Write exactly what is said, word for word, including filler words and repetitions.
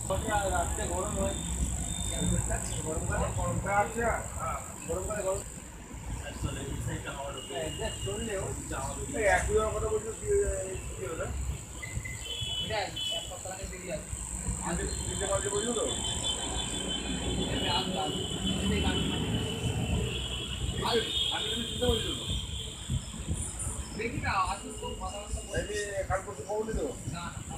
রাত্রে গরম হয় গরমকালে গরমটা আছে গরমকালে গরম চললেও একই কথা বলছো কি হলো না এটা এক সপ্তাহ আগে বেরিয়ে আসবে আগে দিতে পারলে বলছো তো আমি তুমি চিন্তা বলছো দেখি না আসুন তো কথা কাল পরশু খবর দিত না